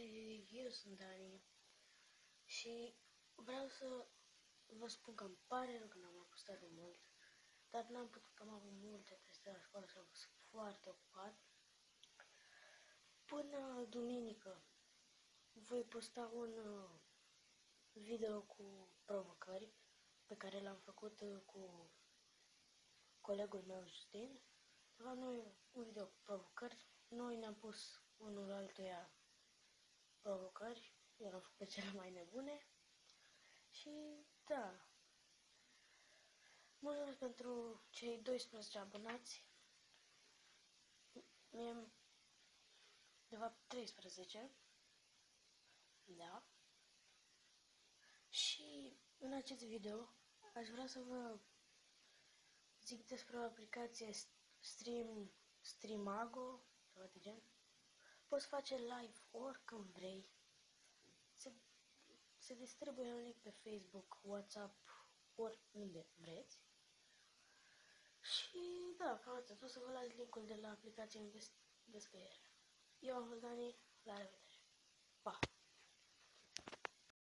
eu sunt Dani și vreau să vă spun că îmi pare rău că n-am mai postat de mult, dar n-am putut, că am avut multe teste la școală și am fost foarte ocupat. Până duminică voi posta un video cu provocări pe care l-am făcut cu colegul meu Justin. Aveam noi un video cu provocări, noi ne-am pus unul altuia provocări, eu am făcut pe cele mai nebune și da. Mulțumesc pentru cei 12 abonați, mie, de fapt 13, da. Și în acest video aș vrea să vă zic despre o aplicație Streamago, ceva de gen. Poți face live oricând vrei. Se distribuie un link pe Facebook, WhatsApp, oriunde vreți. Și da, cam atât. O să vă las linkul de la aplicație în descriere. Eu am fost Dani, la revedere!